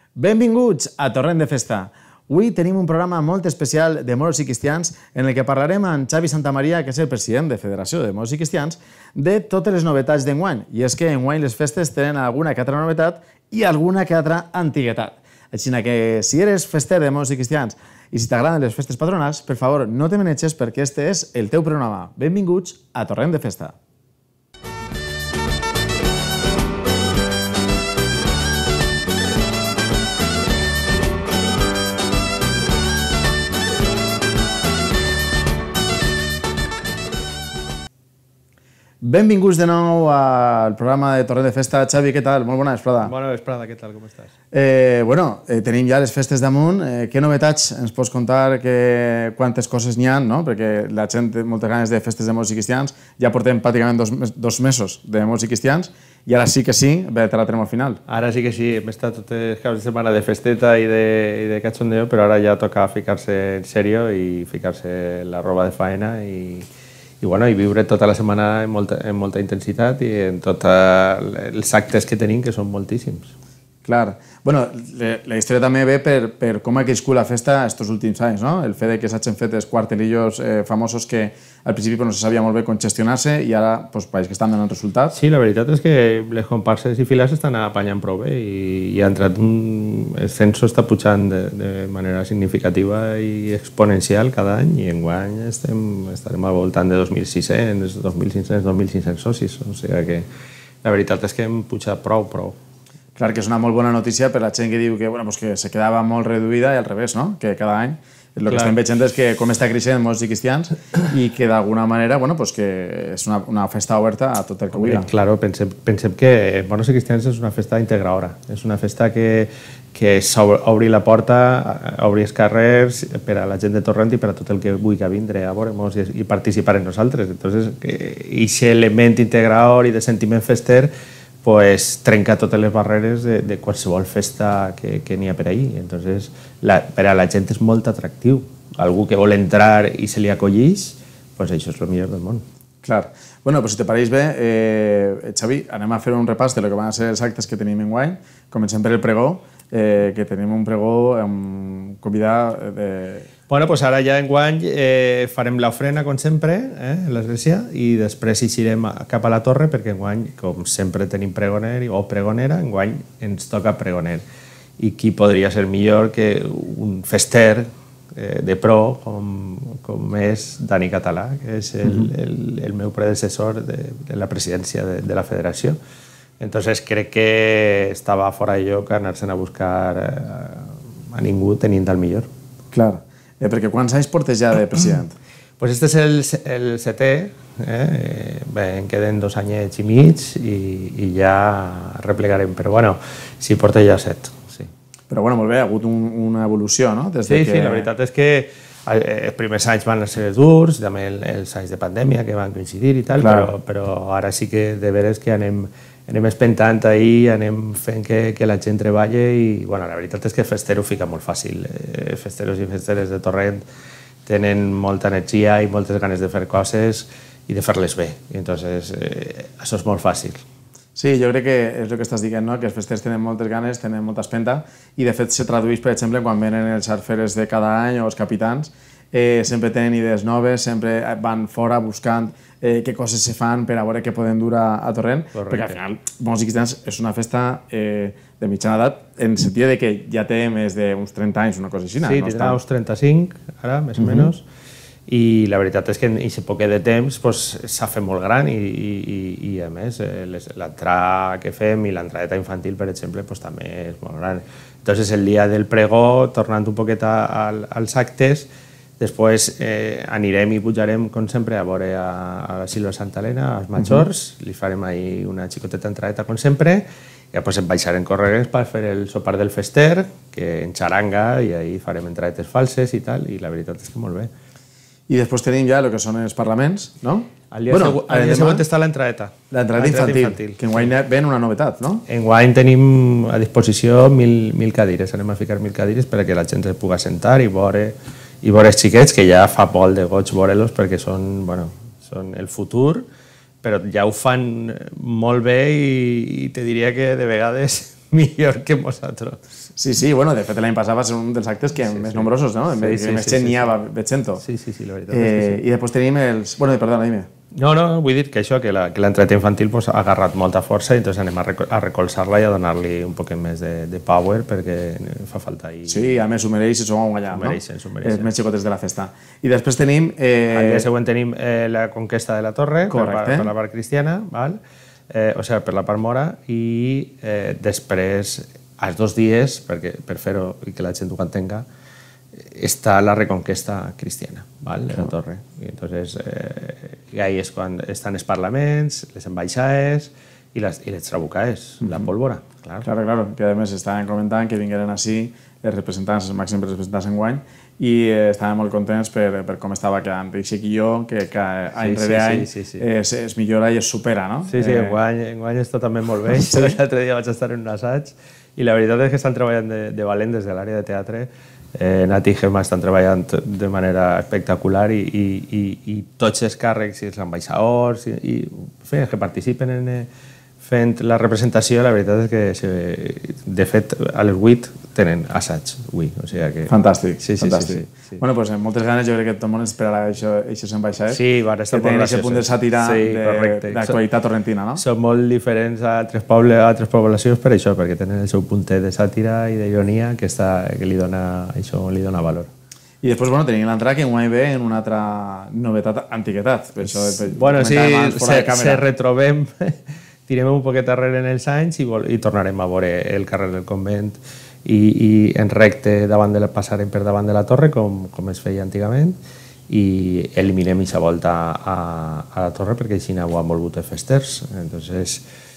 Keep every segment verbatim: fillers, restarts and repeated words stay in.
Benvinguts a Torrent de Festa. Avui tenim un programa molt especial de moros i cristians en el que parlarem amb Xavi Santamaria, que és el president de Federació de Moros i Cristians, de totes les novetats d'enguany. I és que enguany les festes tenen alguna que altra novetat i alguna que altra antiguitat. Així que si eres fester de moros i cristians i si t'agraden les festes patronals, per favor, no te menetges perquè este és el teu programa. Benvinguts a Torrent de Festa. Benvinguts de nou al programa de Torrent de Festa. Xavi, què tal? Molt bona vesprada. Bona vesprada, què tal, com estàs? Eh, bueno, eh, tenim ja les festes damunt. Eh, què novetats ens pots contar? Que, quantes coses n'hi ha, no? Perquè la gent té moltes ganes de festes de moros i cristians. Ja portem pràcticament dos, dos mesos de moros i cristians i ara sí que sí, bé, te la tenim al final. Ara sí que sí, hem estat tots els caps de setmana de festeta i de, i de cachondeo, però ara ja toca ficar-se en sèrio i ficar-se la roba de faena i i, bueno, i viure tota la setmana amb molta, amb molta intensitat i en tots els actes que tenim, que són moltíssims. Clar. Bueno, la història també ve per, per com ha crescut la festa aquests últims anys, no? El fet que s'hagin fet els quartelillos eh, famosos que al principi pues, no se sabia molt bé com gestionar-se i ara pues, pareix que estan donant resultats. Sí, la veritat és que les comparses i files estan apanyant prou bé i, i ha entrat un... el censo està pujant de, de manera significativa i exponencial cada any i enguany estem, estarem al voltant de dos mil sis-cents, dos mil cinc-cents, dos mil cinc-cents socis, o sigui que la veritat és que hem pujat prou, prou. Clar que és una molt bona notícia per la gent que diu que, bueno, pues que se quedava molt reduïda i al revés, no? Que cada any el que estem veient és que com està creixent moros i cristians i que d'alguna manera, bueno, pues que és una, una festa oberta a tot el que vulgui. Claro, pensem, pensem que moros i cristians és una festa integradora, és una festa que, que obri la porta, obri els carrers per a la gent de Torrent i per a tot el que vulgui vindre a veure-nos i, i participar en nosaltres. Entonces, aquest element integrador i de sentiment fester pues trenca totes les barreres de, de qualsevol festa que, que n'hi ha per ahí. Entonces, la, per a la gent és molt atractiu. Algú que vol entrar i se li acolleix, pues això és el millor del món. Clar. Bueno, pues si te pareix bé, eh, Xavi, anem a fer un repàs de lo que van ser els actes que tenim enguany. Comencem per el pregó, eh, que tenim un pregó amb convidat de... Bueno, pues ara ja enguany eh, farem l'ofrena, com sempre, eh, a l'església, i després eixirem cap a la torre, perquè enguany, com sempre tenim pregoner o pregonera, enguany ens toca pregoner. I qui podria ser millor que un fester eh, de pro, com, com és Dani Català, que és el, el, el meu predecessor de, de la presidència de, de la federació. Entonces crec que estava fora de lloc anar-se'n a buscar eh, a ningú tenint el millor. Clar. Eh, perquè quants anys portes ja de president? Pues este és el, el setè, eh? Bé, en queden dos anyets i mig i, i ja replegarem, però bueno, sí, porta ja set. Sí. Però bueno, molt bé, ha hagut un, una evolució, no? Des de sí, que... sí, la veritat és que els primers anys van ser durs, també els anys de pandèmia que van coincidir i tal, però, però ara sí que de veres que anem, anem espentant ahir, anem fent que, que la gent treballi i bueno, la veritat és que fester ho fica molt fàcil. Eh, festeros i festeres de Torrent tenen molta energia i moltes ganes de fer coses i de fer-les bé. I entonces eh, això és molt fàcil. Sí, jo crec que és el que estàs dient, no? Que els festers tenen moltes ganes, tenen molta espenta i de fet se tradueix, per exemple, quan venen els xarferes de cada any o els capitans, eh, sempre tenen idees noves, sempre van fora buscant eh, què coses se fan per a veure què poden dur a, a Torrent, correcte. Perquè al final moros i cristians és una festa eh, de mitjana edat en el sentit de que ja té més d'uns trenta anys, una cosa així. Sí, no tindrà uns trenta-cinc, ara, més o uh -huh. menys. I la veritat és que en aquest poc de temps s'ha fet molt gran i, i, i a més l'entrada que fem i l'entradeta infantil, per exemple, pues, també és molt gran. Entonces el dia del pregó, tornant un poquet a, a, als actes, després eh, anirem i pujarem, com sempre, a veure a, a la Silva Santa Helena, als majors, uh -huh. li farem ahí una xicoteta entradeta, com sempre, i després em baixarem corregues per fer el sopar del fester, que en xaranga, i ahí farem entradetes falses i tal, i la veritat és que molt bé. I després tenim ja el que són els parlaments, no? Al dia, bueno, següent, dia següent està l'entradeta. L'entradeta infantil, infantil, que enguany ven una novetat, no? Enguany tenim a disposició mil, mil cadires, anem a ficar mil cadires perquè la gent es pugui sentar i veure, i veure els xiquets, que ja fa molt de goig veure-los perquè són, bueno, són el futur, però ja ho fan molt bé i, i te diria que de vegades millor que nosaltres. Sí, sí, bueno, de fet l'any passat va ser un dels actes que sí, més sí. nombrosos, no? Sí, sí, més gent n'hi ha, veig-ho. Sí, sí, sí, la veritat eh, és que sí. I després tenim els... Bueno, perdona, dime. No, no, vull dir que això, que l'entrada infantil pues, ha agarrat molta força i entonces anem a, rec a recolzar-la i a donar-li un poc més de, de power perquè fa falta. I... Sí, a més, s'ho mereix i s'ho vam guanyar, no? Mereixen, s'ho mereixen. Els més xicotes de la festa. I després tenim... Eh... Al dia següent tenim eh, la conquesta de la torre per, per la part cristiana, val? Eh, o sigui, per la part mora, i eh, després, als dos dies, perquè, per fer-ho i que la gent ho entenga, està la reconquesta cristiana, val? De la torre. I entonces, eh, i ahí és quan estan els parlaments, les ambaixades i les, i les trabucaes, mm-hmm. la pólvora. Claro. claro, claro, que a més estaven comentant que vingueren així els representants, els màxims representants enguany, i eh, estàvem molt contents per, per com estava quedant. I sí que jo, que, que any sí, rere sí, any sí, sí, sí. Es, es millora i es supera, no? Sí, sí, eh... enguany, enguany està també molt bé. Sí. L'altre dia vaig estar en un assaig i la veritat és que estan treballant de, de valent des de l'àrea de teatre. Eh, Nat i Gemma estan treballant de manera espectacular i, i, i, i tots els càrrecs i els ambaixadors i, i fi, els que participen en, fent la representació, la veritat és que de fet a les vuit tenen assaig avui. O sigui que... Fantàstic, sí, sí, fantàstic. Sí, sí, sí. Bueno, pues, moltes ganes, jo crec que tot el món esperarà aquestes ambaixades. Sí, va estar que tenen aquest punt de sàtira sí, d'actualitat torrentina, no? Són molt diferents a altres, poble, a altres poblacions per això, perquè tenen el seu puntet de sàtira i d'ironia que, està, que li dona, això li dona valor. I després, bueno, tenim l'entrada que guany ve en una altra novetat, antiguitat. Per això, per, bueno, sí, se, se retrobem... tirem un poquet darrere en els anys i, vol, i tornarem a veure el carrer del Convent i, i en recte davant de la, passarem per davant de la torre com, com es feia antigament i eliminem aquesta volta a, a la torre perquè així ho han volgut els festers. Entonces,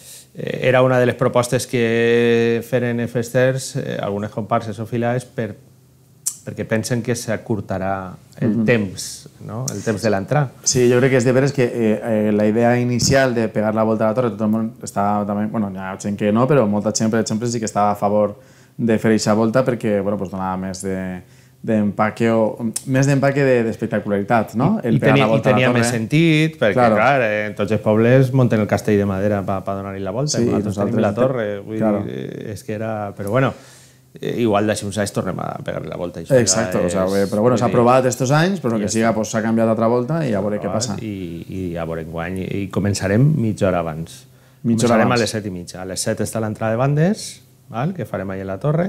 eh, era una de les propostes que feren els festers, eh, algunes comparses o filades, per, perquè pensen que s'acurtarà el mm-hmm. temps, no? El temps de l'entrada. Sí, jo crec que és de veres que eh, eh, la idea inicial de pegar la volta a la torre, tot el món estava també, bueno, hi ha gent que no, però molta gent, per exemple, sí que estava a favor de fer aquesta volta perquè, bueno, pues donava més de d'empaque o més d'empaque d'espectacularitat, no? El I, tenia, I tenia més sentit, perquè, claro. clar, en tots els pobles munten el castell de madera per pa donar-hi la volta, sí, i nosaltres tenim la torre, vull claro. dir, és que era... Però bueno, igual d'així uns anys tornem a pegar la volta. Això exacte, o sea, però bueno, s'ha aprovat estos anys, però que siga s'ha pues, canviat altra volta i a veure què passa. I, i a veure enguany, i començarem mitja hora abans. Mitja hora començarem abans. a les set i mitja. A les set està l'entrada de bandes, val? Que farem allà a la torre,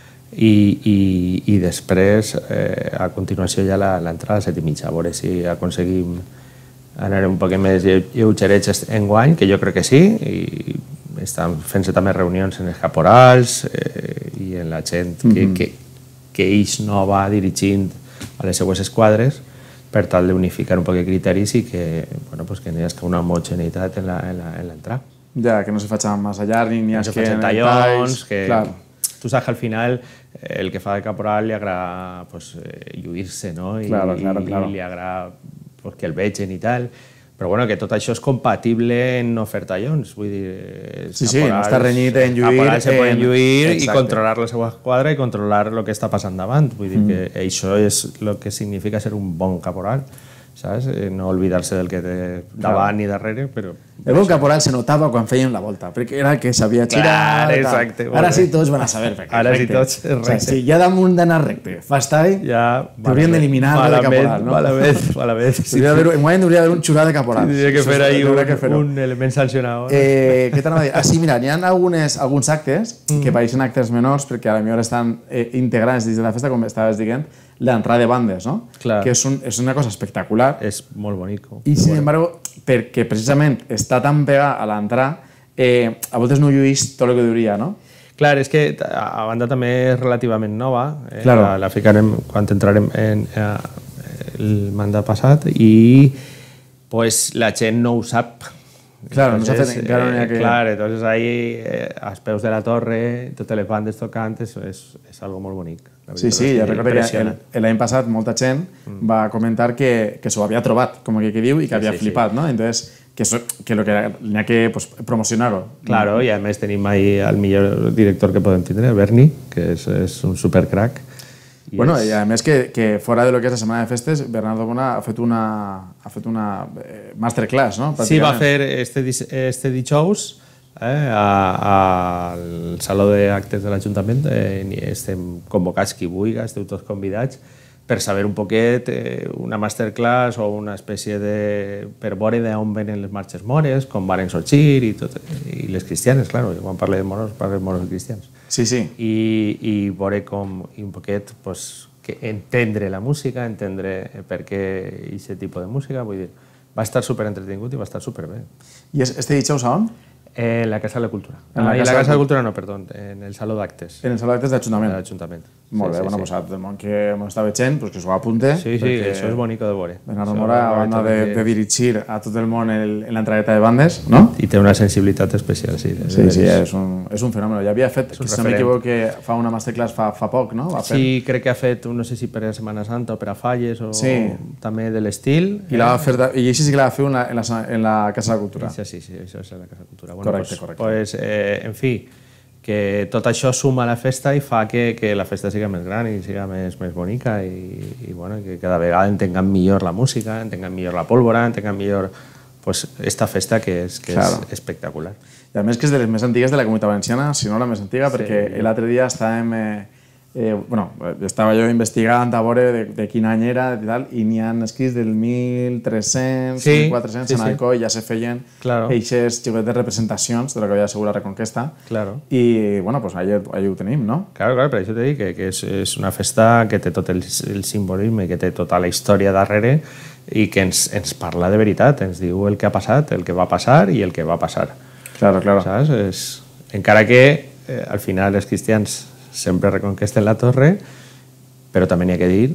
i, i, i després, eh, a continuació, ja l'entrada a les set i mitja. A veure si aconseguim anar un poc més lleugerets enguany, que jo crec que sí, i estan fent-se també reunions en els caporals eh, i en la gent que, mm-hmm. que, que ells no va dirigint a les seues esquadres per tal d'unificar un poc de criteris i que, bueno, pues que no hi hagi una homogeneïtat en l'entrada. Ja, que no se faci massa llarg ni no es que en tallons, que claro. Tu saps que al final el que fa de caporal li agrada pues, lluir-se, no? I, claro, claro, claro. i li agrada pues, que el vegin i tal. Però bueno, que tot això és compatible en no fer tallons, vull dir... Sí, sí, no està renyit en lluir... Caporals se poden lluir i controlar la seva quadra i controlar el que està passant davant. Vull dir que això és el que significa ser un bon caporal, saps? No oblidar-se del que té davant i darrere, però... El bon caporal se notava quan feien la volta, perquè era que sabia xirar... Exacte. Ara sí tots van a saber, perquè Ara sí tots és recte. Si ja damunt d'anar recte fas tall, t'haurien d'eliminar de caporal, no? Malament, malament. En hauria d'haver un xurà de caporal. Tindria que fer ahí un element sancionador. Què t'anava a dir? Ah, sí, mira, hi ha alguns actes que pareixen actes menors perquè a la millor estan integrats dins de la festa, com estaves dient, l'entrada de bandes, no? Clar. Que és, un, és una cosa espectacular. És molt bonico. I, sin embargo, perquè precisament està tan pegat a l'entrada, eh, a voltes no lluís tot el que diria, no? Clar, és que a banda també és relativament nova. Eh? Claro. La, la ficarem quan entrarem en, eh, el mandat passat i pues, la gent no ho sap. Claro, entonces, no s'ha fet encara eh, que... Clar, entonces ahí, eh, als peus de la torre, totes les bandes tocant, és, és, és algo molt bonic. Sí, sí, ja recordo que l'any passat molta gent mm. va comentar que, que s'ho havia trobat, com que, que diu, i que havia sí, sí, flipat, sí. no? Entonces, que, so, que lo que n'hi ha que pues, promocionar-ho. Claro, i a més tenim ahí el millor director que podem tindre, Berni, que és, és un supercrack. I bueno, és... i a més que, que fora de lo que és la setmana de festes, Bernardo Bona ha fet una, ha fet una eh, masterclass, no? Sí, va fer este, este dijous eh, a, al Saló d'Actes de l'Ajuntament. Eh, estem convocats qui vulgui, esteu tots convidats per saber un poquet eh, una masterclass o una espècie de... per veure d'on venen les marxes mores, com van sorgir i, tot, i les cristianes, clar, quan parlem de moros, parlem de moros i cristians. Sí, sí. I, i veure com, i un poquet, pues, que entendre la música, entendre per què aquest tipus de música, vull dir, va estar super entretingut i va estar super bé. I este dijous a on? En la Casa de la Cultura. En la ah, Casa, la Casa de... de la Cultura no, perdó, en el Saló d'Actes. En el Saló d'Actes d'Ajuntament. De l'Ajuntament. Molt bé, sí, bueno, sí, pues sí. a tot el món que m'està veient, pues que s'ho apunte. Sí, sí, això és bonic de veure. Bernardo Mora, a banda de, de dirigir a tot el món el, en l'entradeta de bandes, no? I té una sensibilitat especial, sí. Sí, sí, és un, és un fenòmeno. Ja havia fet, si no m'equivoco, que fa una masterclass fa, fa poc, no? Va fer... Sí, crec que ha fet, no sé si per a Setmana Santa o per a Falles o sí. també de l'estil. I, la va fer, I així sí que la va fer en la, en la, en la Casa de la Cultura. Sí, sí, sí, això és la Casa de la Cultura. Bueno, correcte, pues, correcte. Pues, eh, en fi, que tot això suma a la festa i fa que, que la festa siga més gran i siga més, més bonica i, i bueno, que cada vegada entenguem millor la música, entenguem millor la pólvora, entenguem millor pues, esta festa que és, que claro. és espectacular. I a més que és de les més antigues de la Comunitat Valenciana, si no la més antiga, sí. perquè l'altre dia estàvem... Eh, Eh, bueno, estava jo investigant a veure de, de quin any era i tal, i n'hi ha escrits del mil tres-cents, sí, mil quatre-cents, sí, en Alcoi, sí. ja se feien claro. eixes xicotetes representacions de lo que havia sigut la Reconquesta. Claro. I, bueno, pues allà, allà ho tenim, no? Claro, claro, per això t'he dit que, que és, és una festa que té tot el, el simbolisme, que té tota la història darrere i que ens, ens parla de veritat, ens diu el que ha passat, el que va passar i el que va passar. Claro, claro. Saps? És, encara que eh, al final els cristians sempre reconquesten la torre, però també n'hi ha que dir,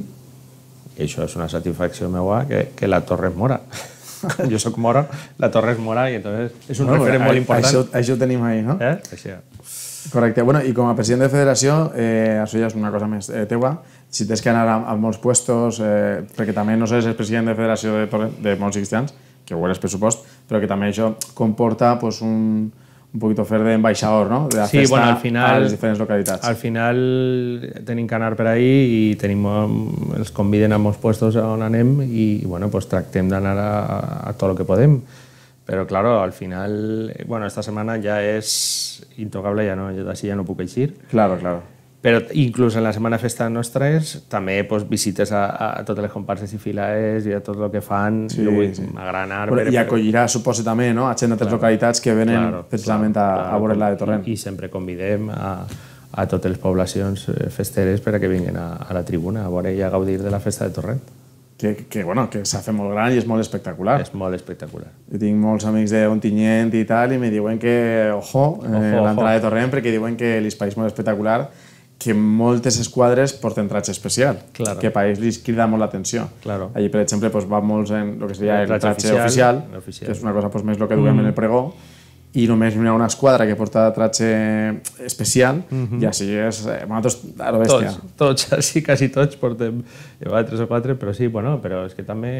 i això és una satisfacció meva, que, que la torre és mora. Jo soc mora, la torre és mora, i entonces és un bueno, referent molt important. Això, això ho tenim ahí, no? Eh? Això. Correcte. Bueno, i com a president de federació, eh, això ja és una cosa més eh, teua, si tens que anar a, a molts puestos, eh, perquè també no eres el president de federació de, de molts cristians, que ho eres pressupost, però que també això comporta pues, un... un poquito fer d'ambaixador, no? De la sí, festa bueno, al final, a les diferents localitats. Al final tenim que anar per ahí i tenim, els conviden a molts puestos on anem i, bueno, pues tractem d'anar a, a tot el que podem. Però, claro, al final, bueno, esta setmana ja és intocable, ja no, jo d'ací ja no puc eixir. Claro, claro. Però inclús en la setmana festa nostres també pues, visites a, a totes les comparses i filaes i a tot el que fan, sí, vull sí. agranar. Però, I acollirà, suposo, també, no? a gent d'altres claro, localitats que venen claro, precisament claro, a, a veure la de Torrent. I, I sempre convidem a, a totes les poblacions festeres per a que vinguin a, a la tribuna a veure i a gaudir de la festa de Torrent. Que, que, bueno, que s'ha fet molt gran i és molt espectacular. És molt espectacular. Jo tinc molts amics d'Ontinyent i tal i me diuen que, ojo, ojo eh, l'entrada de Torrent, perquè diuen que l'espai és molt espectacular, que moltes esquadres porten tratge especial, claro. que a país li crida molt l'atenció. Claro. Allí, per exemple, pues, va molts en el que seria el, el tratge oficial, oficial, oficial, que és una cosa pues, més el que duem mm. en el pregó, i només hi ha una esquadra que porta tratge especial, mm-hmm. i així és... Eh, nosaltres, a la bèstia. Tots, tots, així, quasi tots portem va, tres o quatre, però sí, bueno, però és que també...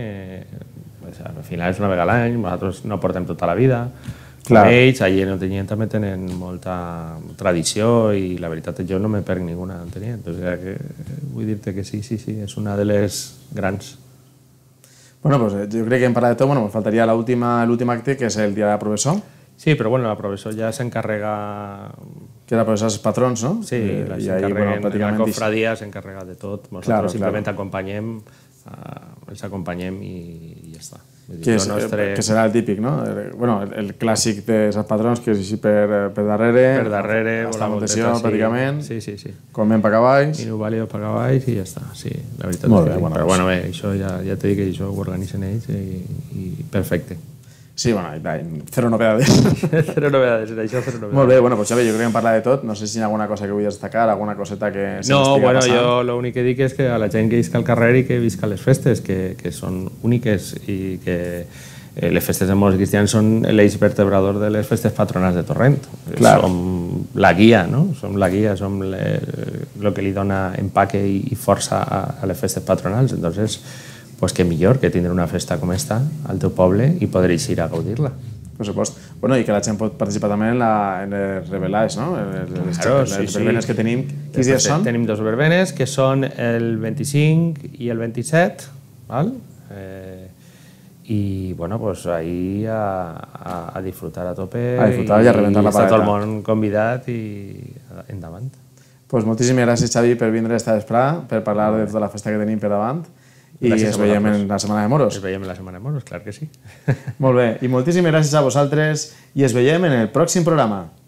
Pues, al final és una vegada a l'any, nosaltres no portem tota la vida, clar. Ells, allà en Ontinyent també tenen molta tradició i la veritat és que jo no me perc ninguna Ontinyent. O sigui que vull dir-te que sí, sí, sí, és una de les grans. Bueno, pues jo crec que hem parlat de tot. Bueno, pues faltaria l'últim acte, que és el dia de la professor. Sí, però bueno, la professor ja s'encarrega... Que la professor és pels patrons, no? Sí, I, la, i ahí, bueno, la cofradia s'encarrega de tot. Nosaltres claro, simplement claro. acompanyem, uh, els acompanyem i, i ja està. Que, és, nostre... que serà el típic, no? Bueno, el, el clàssic de els patrons, que és així per, per darrere, per darrere, hasta la Montessió, sí, pràcticament, sí, sí, sí. comem per cavalls. I no vàlido per cavalls i ja està, sí, la veritat. Molt bé, sí. bueno, però bueno, bé, això ja, ja t'he dit que això ho organitzen ells i, i perfecte. Sí, bueno, cero novedades. Cero novedades, això cero novedades. Molt bé, bueno, pues Xavi, jo crec que hem parlat de tot. No sé si hi ha alguna cosa que vull destacar, alguna coseta que se no, m'estiga bueno, passant. No, jo l'únic que dic és que a la gent que visca al carrer i que visca les festes, que, que són úniques i que eh, les festes de molts cristians són l'eix vertebrador de les festes patronals de Torrent. Claro. Som la guia, no? Som la guia, som el que li dona empaque i, i força a, a les festes patronals. Entonces, pues que millor que tindre una festa com esta al teu poble i poder eixir a gaudir-la. Per supost. Bueno, i que la gent pot participar també en, la, en els rebelats, no? En les, claro, les, sí, les verbenes sí. que tenim. Quins dies són? Tenim dos verbenes, que són el vint-i-cinc i el vint-i-set, val? Eh, i bueno, pues ahí a, a, a disfrutar a tope. A disfrutar i a rebentar la paleta. Està tot el paleta. món convidat i endavant. Pues moltíssimes gràcies, Xavi, per vindre esta vesprada, per parlar de tota la festa que tenim per davant. I Gràcies es a veiem vosaltres. en la Setmana de Moros. Es veiem en la Setmana de Moros, clar que sí. Molt bé, i moltíssimes gràcies a vosaltres i es veiem en el pròxim programa.